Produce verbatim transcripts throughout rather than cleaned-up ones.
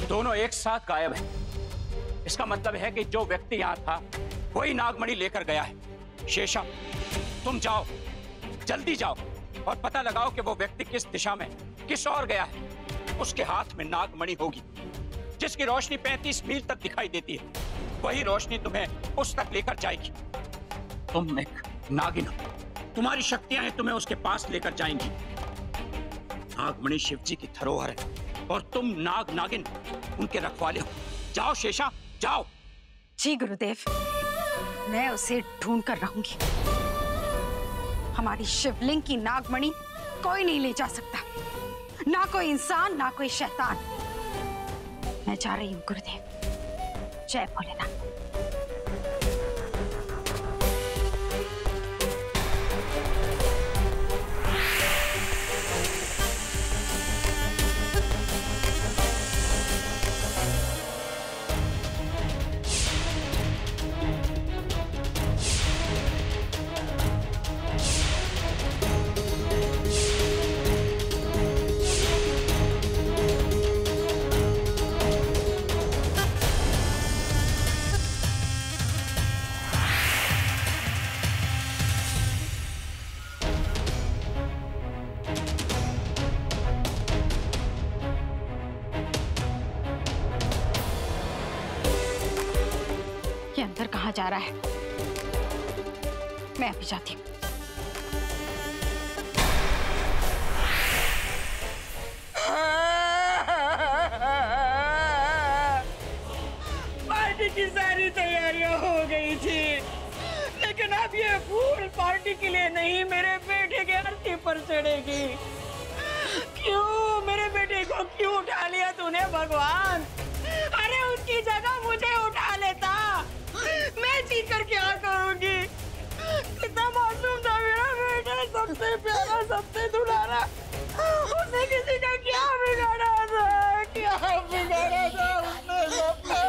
दोनों एक साथ गायब हैं। इसका मतलब है कि जो व्यक्ति यहाँ था वही नागमणि लेकर गया है। शेषा, तुम जाओ, जल्दी जाओ और पता लगाओ कि वो व्यक्ति किस दिशा में, किस ओर गया है। उसके हाथ में नागमणि होगी जिसकी रोशनी पैंतीस मील तक दिखाई देती है। वही रोशनी तुम्हें उस तक लेकर जाएगी। तुम एक नागिन हो, तुम्हारी शक्तियां तुम्हें उसके पास लेकर जाएंगी। नागमणि शिव जी की धरोहर है और तुम नाग नागिन उनके रखवाले हो। जाओ शेषा, जाओ। जी गुरुदेव, मैं उसे ढूंढ कर रहूंगी। हमारी शिवलिंग की नागमणि कोई नहीं ले जा सकता, ना कोई इंसान, ना कोई शैतान। मैं जा रही हूँ गुरुदेव। जय भोलेनाथ। अंदर कहाँ जा रहा है? मैं अभी जाती हूँ। पार्टी की सारी तैयारियां हो गई थी, लेकिन अब ये फूल पार्टी के लिए नहीं, मेरे बेटे के अर्थी पर चढ़ेगी। क्यों मेरे बेटे को क्यों उठा लिया तूने भगवान? अरे उसकी जगह मुझे उठा लेता, मैं जी कर क्या करूंगी? कितना मासूम था मेरा बेटा, सबसे प्यारा, सबसे दुलारा। उसने किसी का क्या बिगाड़ा था? क्या बिगाड़ा था उसने सबका?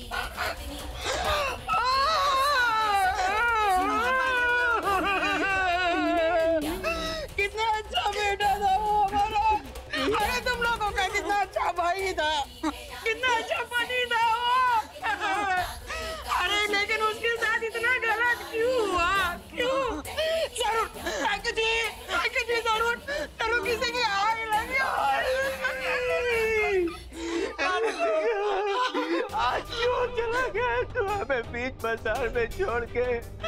कितना अच्छा बेटा था वो हमारा। अरे तुम लोगों का कितना अच्छा भाई था, कितना अच्छा पति था वो। अरे लेकिन उसके साथ इतना गलत क्यों हुआ? क्यों? जरूर जी, जी जरूर जरूर किसी की आग लगी। आज क्यों चला गया तू हमें बीच बाजार में छोड़ के?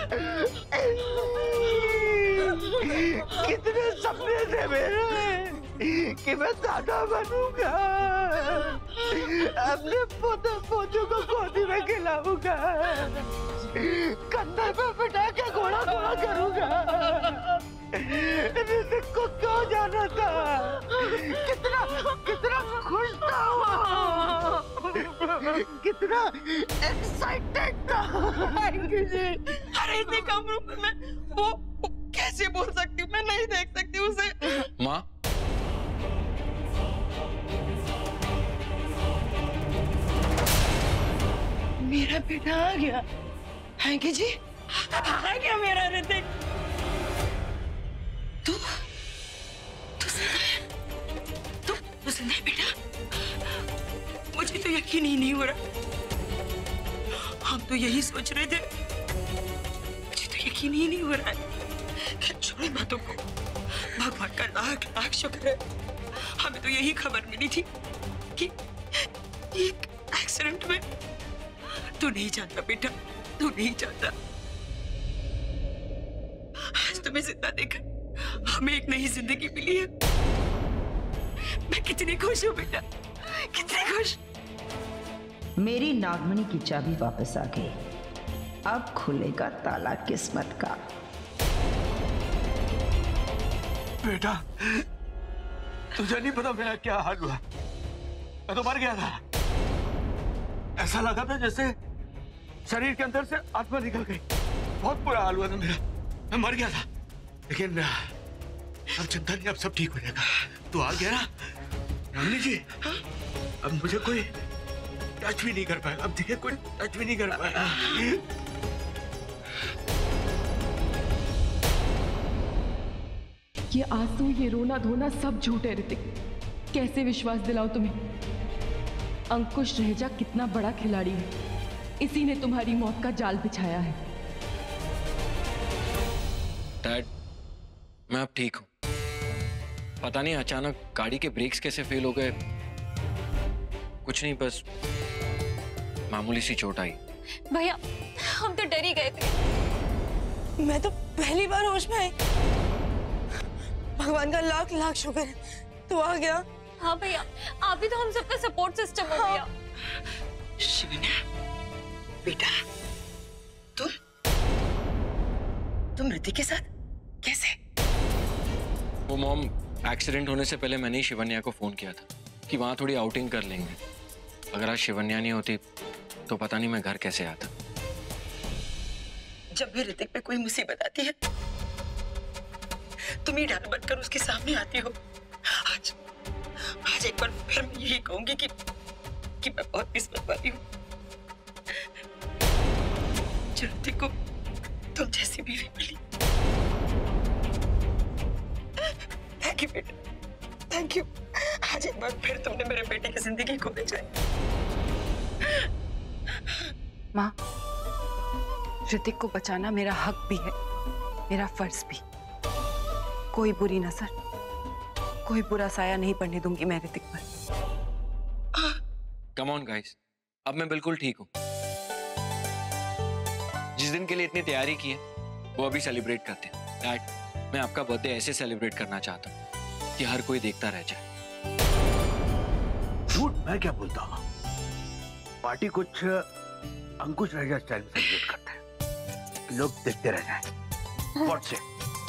कितने सपने थे मेरे कि मैं दादा बनूंगा, अपने पोते पोतों को गोदी में खिलाऊंगा, कंधे पे बिठा के घोड़ा घोड़ा करूंगा। ऋतिक को क्यों जाना था? कितना कितना खुश था वो, कितना एक्साइटेड था। अरे इतनी कम उम्र में वो कैसे बोल सकती हूँ? मैं नहीं देख सकती उसे। माँ, मेरा बेटा आ गया है कि जी? आ गया मेरा ऋतिक। तू तू जिंदा है? तू तू जिंदा है बेटा? मुझे तो यकीन ही नहीं हो रहा। हम तो यही सोच रहे थे, मुझे तो यकीन ही नहीं हो रहा है। छोड़ बातों को, भगवान का लाख लाख शुक्र है, हमें तो यही खबर मिली थी कि एक एक्सीडेंट में तू नहीं जानता बेटा, तू नहीं जानता। आज तुम्हें जिंदा देखा, हमें एक नई जिंदगी मिली है। मैं कितनी खुश हूँ बेटा, कितनी खुश। मेरी नागमणि की चाबी वापस आ गई, अब खुलेगा ताला किस्मत का। बेटा, तुझे नहीं पता मेरा क्या हाल हुआ। मैं तो मर गया था, ऐसा लगा था जैसे शरीर के अंदर से आत्मा निकल गई। बहुत बुरा हाल हुआ था मेरा, मैं मर गया था। लेकिन अब चिंता नहीं, अब सब ठीक हो जाएगा। तू आ गया ना रामनी जी, अब मुझे कोई टच भी नहीं कर पाएगा। अब देखिए, कोई टच भी नहीं कर पाएगा। ये आंसू, ये रोना धोना सब झूठ है ऋतिक। कैसे विश्वास दिलाऊं तुम्हें? अंकुश रहेजा कितना बड़ा खिलाड़ी है, इसी ने तुम्हारी मौत का जाल बिछाया है। डैड, मैं अब ठीक हूँ। पता नहीं अचानक गाड़ी के ब्रेक्स कैसे फेल हो गए। कुछ नहीं, बस मामूली सी चोट आई। भैया हम तो डर ही गए थे। मैं तो पहली बार होश में आई। भगवान का लाख लाख शुक्र है तू आ गया। हाँ भैया, आप ही तो हम सबका सपोर्ट सिस्टम हो गया। शिवन्या बेटा, तुम तुम ऋतिक के साथ कैसे? वो मॉम, एक्सीडेंट होने से पहले मैंने ही शिवन्या को फोन किया था कि वहां थोड़ी आउटिंग कर लेंगे। अगर आज शिवन्या नहीं होती तो पता नहीं मैं घर कैसे आता। जब भी ऋतिक पे कोई मुसीबत आती है तुम ही डर बनकर उसके सामने आती हो। आज आज एक बार फिर मैं यही कहूंगी कि कि मैं बहुत किस्मत वाली हूँ जो ऋतिक को तुम जैसी बीवी मिली। थैंक यू बेटा, थैंक यू। आज एक बार फिर तुमने मेरे बेटे की जिंदगी को बचाई। माँ, ऋतिक को बचाना मेरा हक भी है, मेरा फर्ज भी। कोई बुरी नजर, कोई बुरा साया नहीं पड़ने दूंगी मैं ऋतिक पर। कम ऑन गाइस, अब मैं बिल्कुल ठीक हूँ। जिस दिन के लिए इतनी तैयारी की है वो अभी सेलिब्रेट करते हैं। डैड, मैं आपका बर्थडे ऐसे सेलिब्रेट करना चाहता हूँ कि हर कोई देखता रह जाए। झूठ मैं क्या बोलता हूँ। पार्टी कुछ अंकुश रहेगा स्टाइल में सेलिब्रेट करते हैं, लोग देखते रह जाएं। व्हाट से?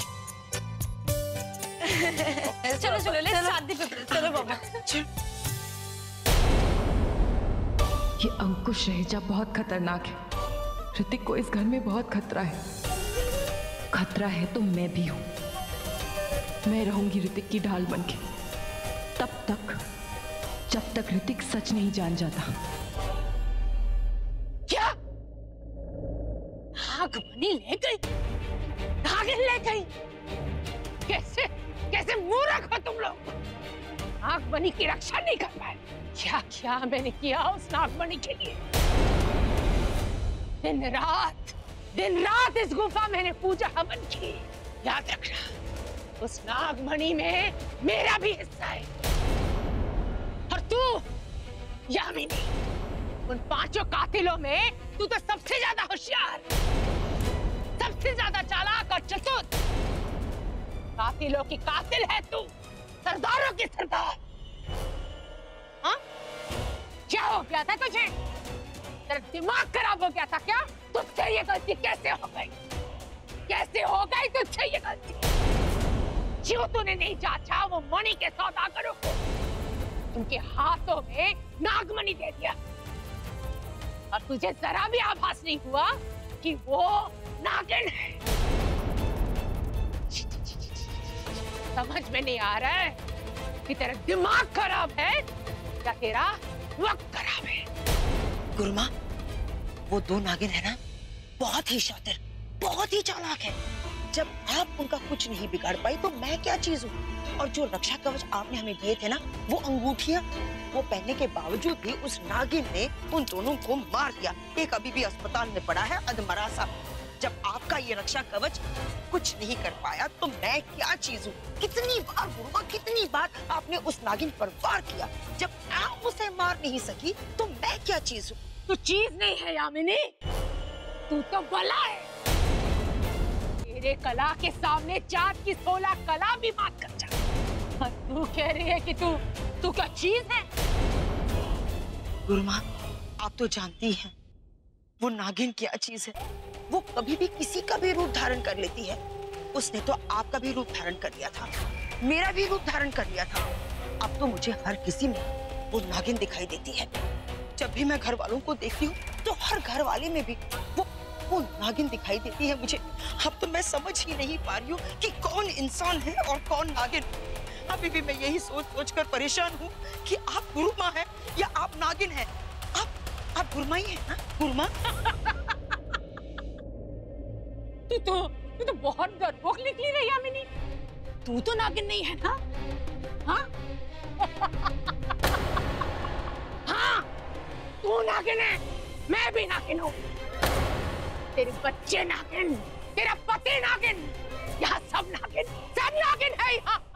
चलो चलो ले शादी पे चलो बाबा। ये अंकुश रहेजा बहुत खतरनाक है। ऋतिक को इस घर में बहुत खतरा है। खतरा है तो मैं भी हूं। मैं रहूंगी ऋतिक की ढाल बनके तब तक जब तक ऋतिक सच नहीं जान जाता। क्या नागमणि ले गई? नागिन ले गई? कैसे कैसे मूर्ख हो तुम लोग? नागमणि की रक्षा नहीं कर पाए। क्या क्या मैंने किया उस नागमणि के लिए? दिन रात दिन रात इस गुफा मैंने पूजा हवन की। याद रखना, उस नागमणि में मेरा भी हिस्सा है। और तू यामिनी, उन पांचों कातिलों में तू तो सबसे ज्यादा होशियार, सबसे ज्यादा चालाक और चतुर। कातिलों की कातिल है तू, सरदारों की सरदार। हाँ? क्या हो गया था तुझे? तेरा दिमाग खराब हो गया था क्या? तुझसे ये गलती कैसे हो गई? कैसे हो गई तुझसे ये गलती? क्यों तूने नहीं जांचा वो मणि के सौदागरों को? उनके हाथों में नागमणि दे दिया और तुझे जरा भी आभास नहीं हुआ कि वो नागिन है। समझ में नहीं आ रहा है कि तेरा दिमाग खराब है या तेरा वक्त खराब है। गुरुमा, वो दो नागिन है ना, बहुत ही शातिर, बहुत ही चालाक है। जब आप उनका कुछ नहीं बिगाड़ पाई तो मैं क्या चीज हूँ? और जो रक्षा कवच आपने हमें दिए थे ना, वो अंगूठियां, वो पहनने के बावजूद भी उस नागिन ने उन दोनों को मार दिया। एक अभी भी अस्पताल में पड़ा है अधमरा सा। जब आपका ये रक्षा कवच कुछ नहीं कर पाया तो मैं क्या चीज हूँ? कितनी बार गुरुमा, कितनी बार आपने उस नागिन पर वार किया। जब आप उसे मार नहीं सकी तो मैं क्या चीज हूँ? तू चीज नहीं है यामिनी, तू तो बला है। तेरे कला के सामने चांद की सोलह कला भी मात कर जा। और तू कह रही है कि तू तू क्या चीज है? गुरुमा, आप तो जानती हैं वो नागिन क्या चीज है। वो कभी भी किसी का भी रूप धारण कर लेती है। उसने तो आपका भी रूप धारण कर लिया था, मेरा भी रूप धारण कर लिया था। अब तो मुझे हर किसी में वो नागिन दिखाई देती है। जब भी मैं घर वालों को देखती हूँ तो हर घर वाले में भी वो वो नागिन दिखाई देती है मुझे। अब तो मैं समझ ही नहीं पा रही हूँ कि कौन इंसान है और कौन नागिन। अभी भी मैं यही सोच सोच कर परेशान हूँ कि आप गुरुमा है या आप नागिन है। आप आप गुरुमा ही है ना? गुरुमा तू तो तू तो बहुत डरपोक निकली रे यामिनी। तू तो नागिन नहीं है ना? हाँ? हाँ, नागिन है, मैं भी नागिन हूँ। तेरे बच्चे नागिन, तेरा पति नागिन, यहाँ सब नागिन, सब नागिन है यहाँ।